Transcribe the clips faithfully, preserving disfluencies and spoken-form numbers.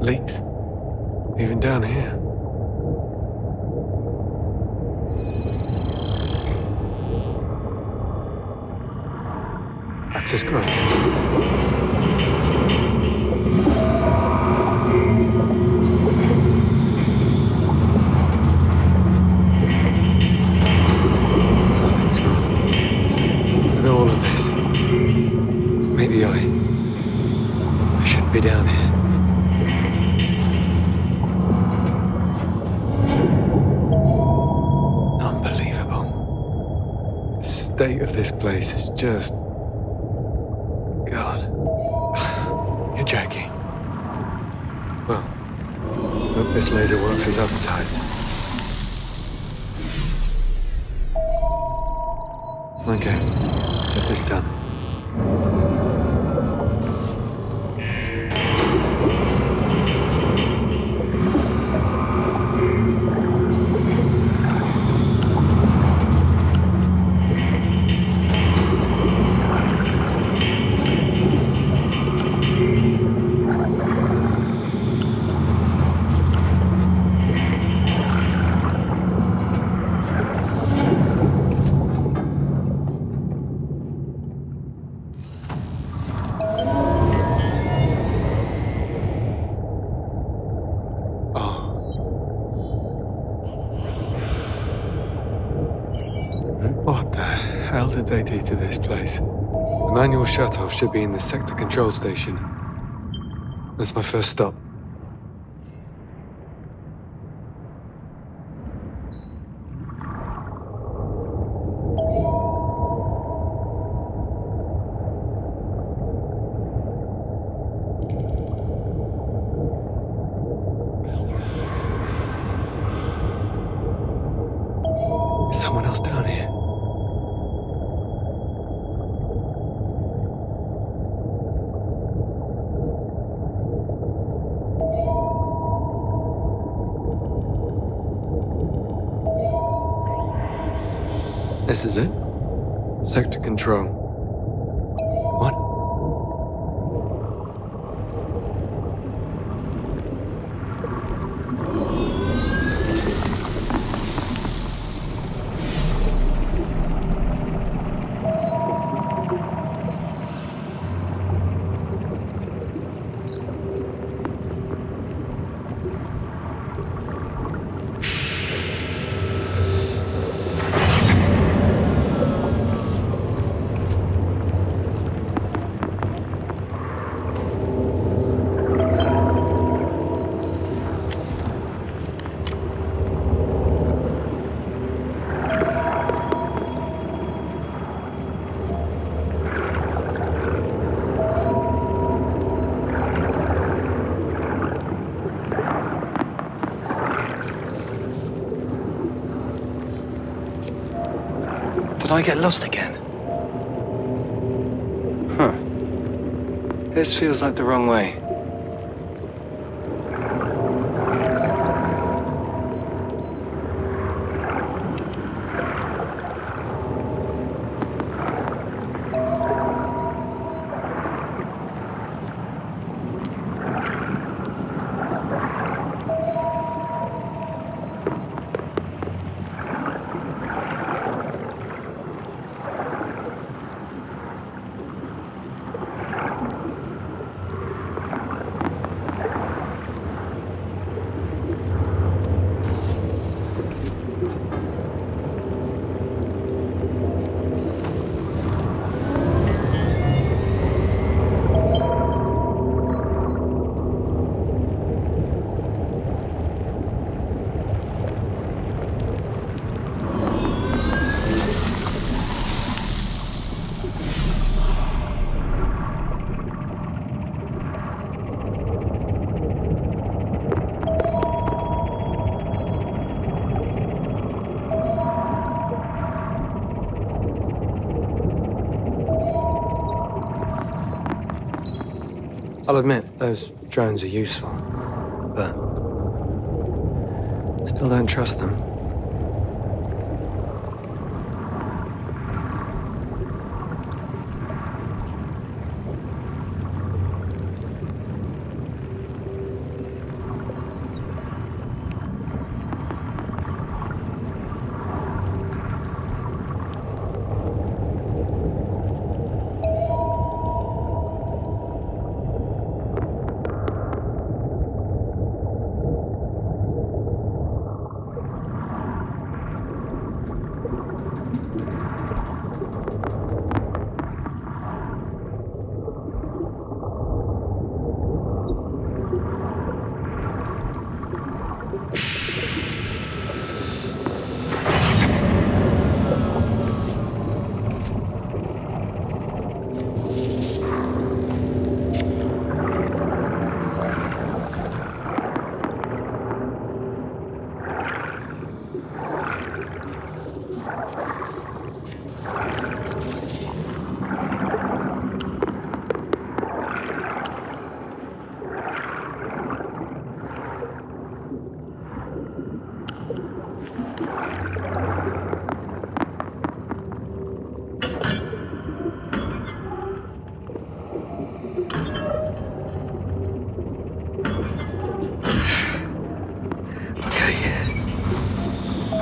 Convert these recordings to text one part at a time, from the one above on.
Leaks. Even down here. Access granted. Something's wrong with all of this. Maybe I... I shouldn't be down here. Unbelievable. The state of this place is just... God. You're joking. Well, hope this laser works as advertised. Okay, get this done. What the hell did they do to this place? The manual shutoff should be in the sector control station. That's my first stop. Is someone else down here? This is it? Sector control. What? Did I get lost again? Huh. This feels like the wrong way. I'll admit, those drones are useful, but still don't trust them.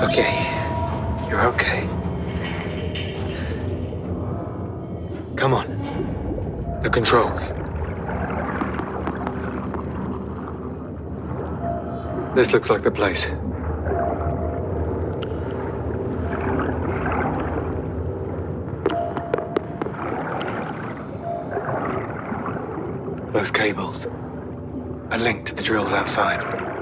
Okay. You're okay. Come on. The controls. This looks like the place. Those cables. A link to the drills outside.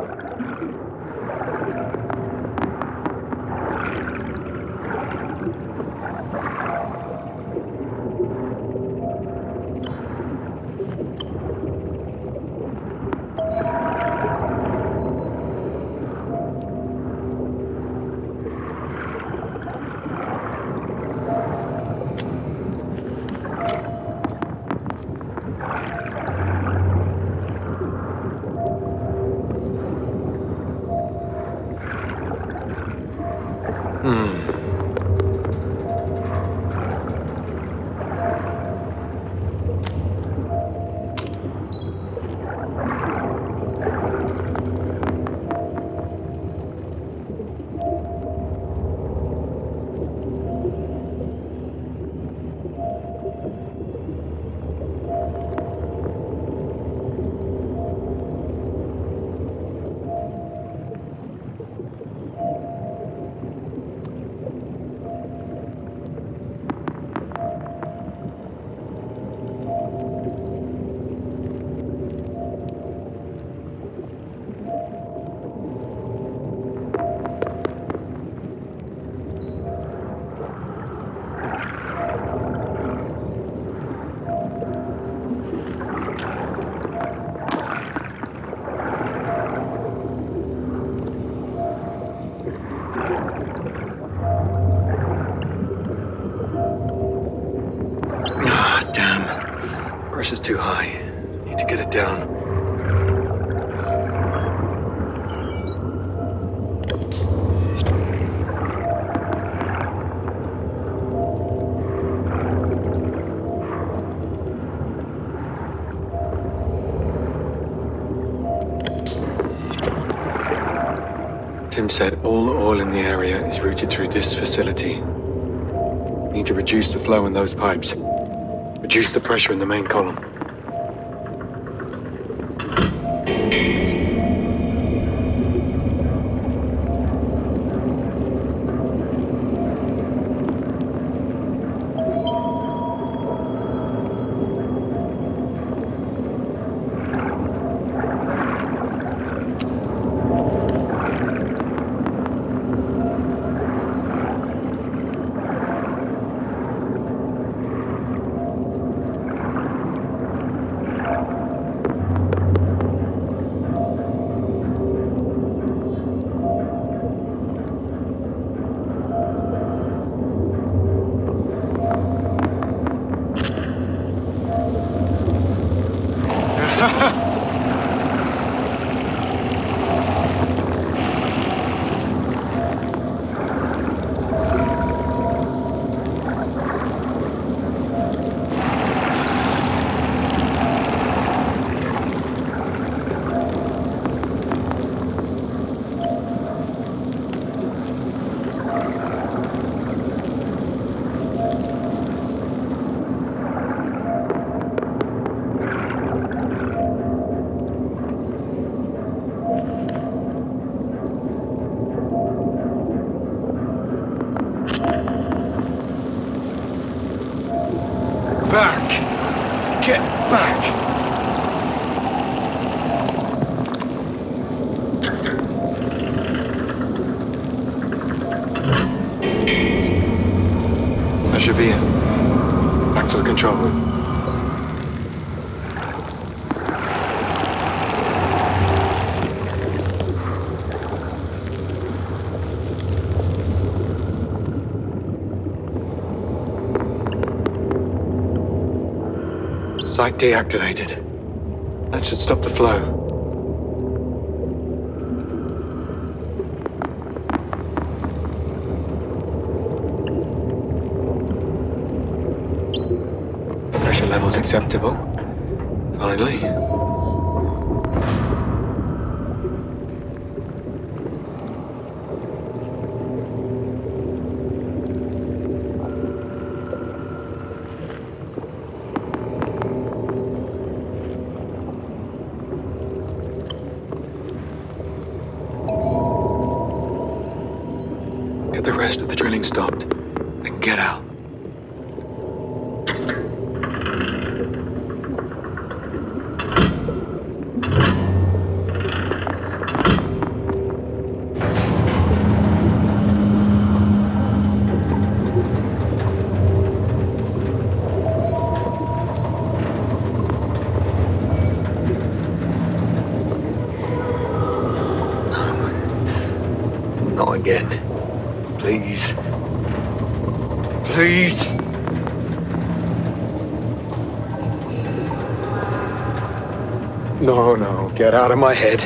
Pressure's too high. Need to get it down. Tim said all the oil in the area is routed through this facility. Need to reduce the flow in those pipes. Reduce the pressure in the main column. Back! Get back! That should be it. Back to the control room. Site deactivated. That should stop the flow. Pressure levels acceptable. Finally. rest of the drilling stopped, and get out. Not again. Please. Please. No, no, get out of my head.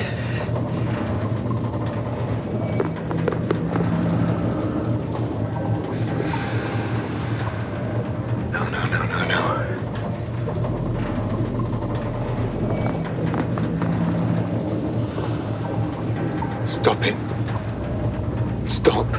No, no, no, no, no. Stop it. Stop.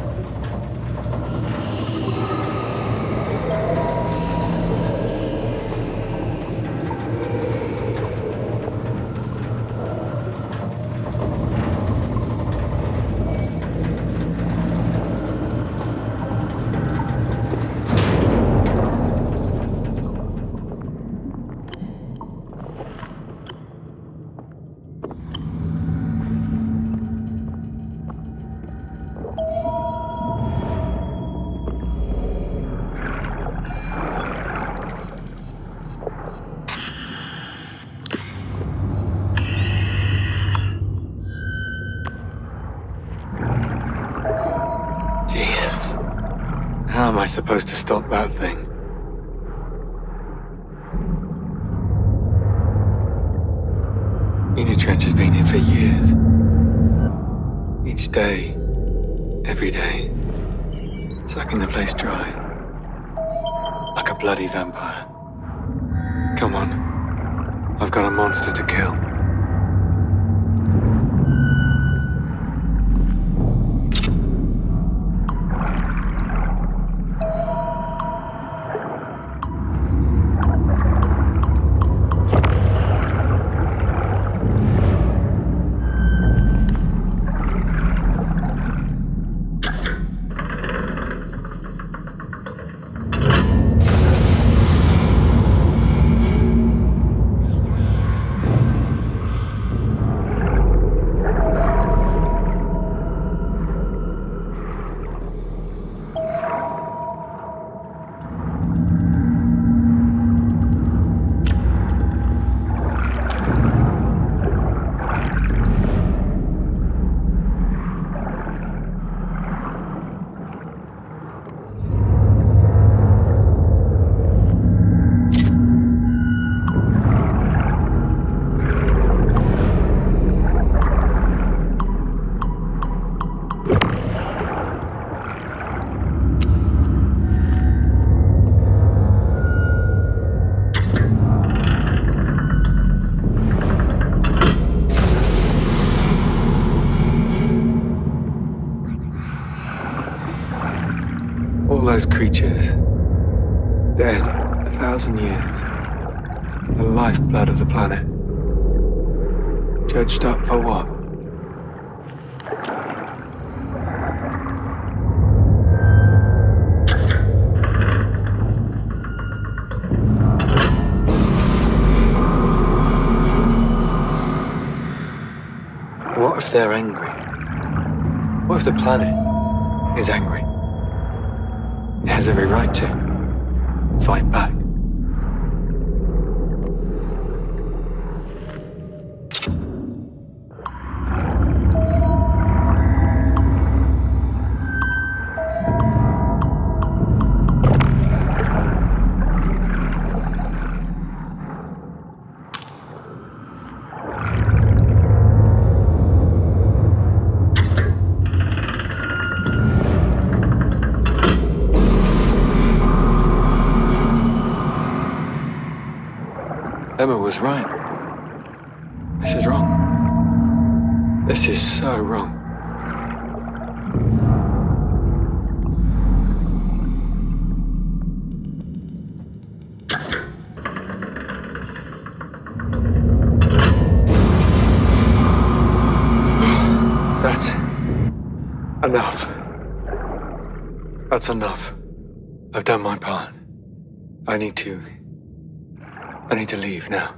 Jesus. How am I supposed to stop that thing? Unit Trench has been here for years. Each day, every day, sucking the place dry. Like a bloody vampire. Come on. I've got a monster to kill. All those creatures, dead a thousand years, the lifeblood of the planet, judged up for what? What if they're angry? What if the planet is angry? It has every right to fight back. Emma was right. This is wrong. This is so wrong. That's enough. That's enough. I've done my part. I need to... I need to leave now.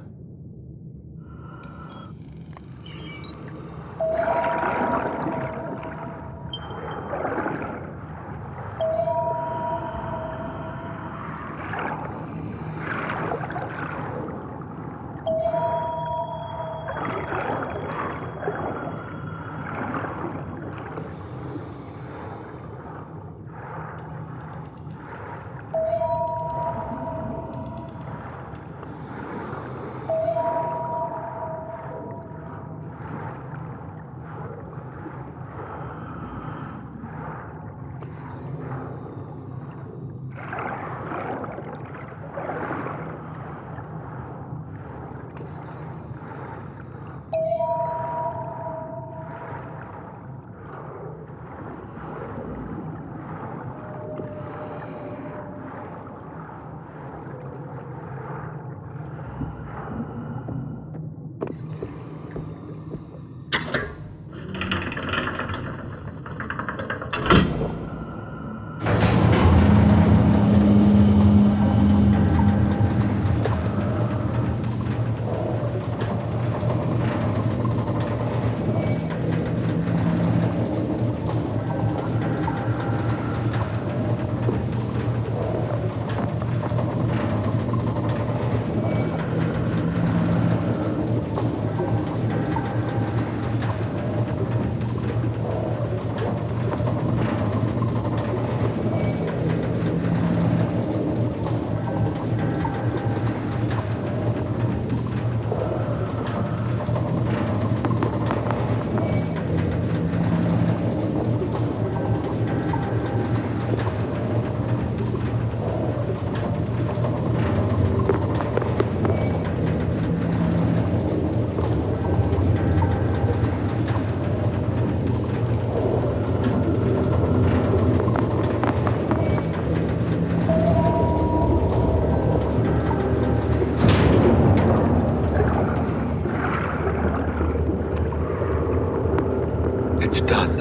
It's done.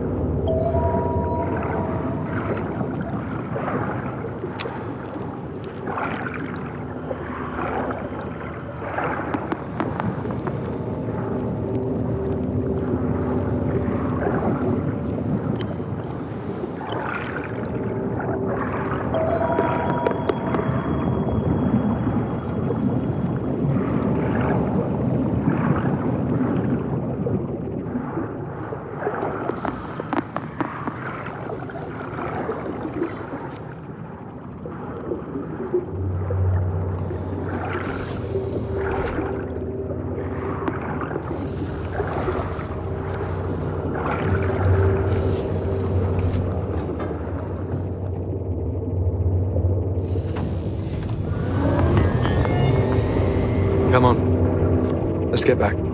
Come on. Let's get back.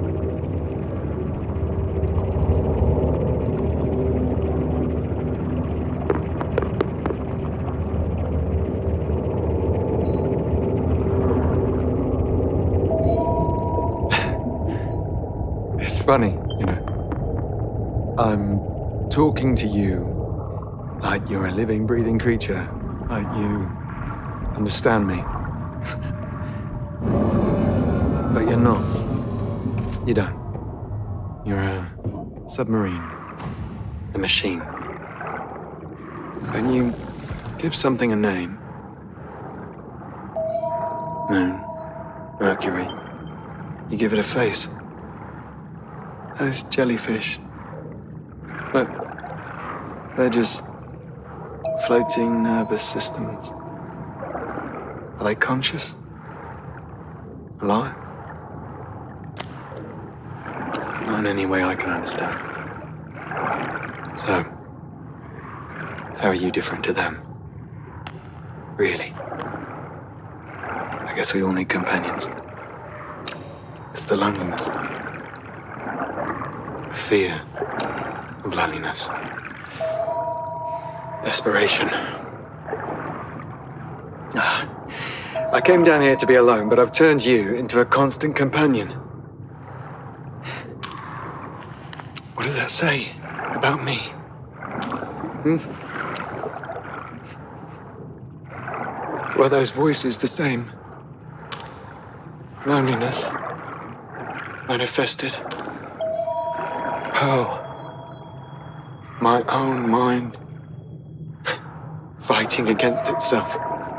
It's funny, you know. I'm talking to you like you're a living, breathing creature. Like you understand me. But you're not. You don't. You're a submarine. A machine. When you give something a name... Moon, Mercury, you give it a face. Those jellyfish... Look, they're just floating nervous systems. Are they conscious? Alive? Not in any way I can understand. So, how are you different to them? Really? I guess we all need companions. It's the loneliness. The fear of loneliness. Desperation. Ah, I came down here to be alone, but I've turned you into a constant companion. What does that say about me? Hmm? Were those voices the same? Loneliness manifested. Pearl. My own mind fighting against itself.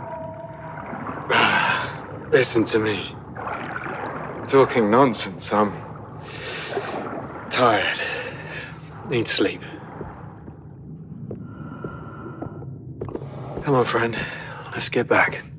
Listen to me. Talking nonsense. I'm tired. Need sleep. Come on, friend. Let's get back.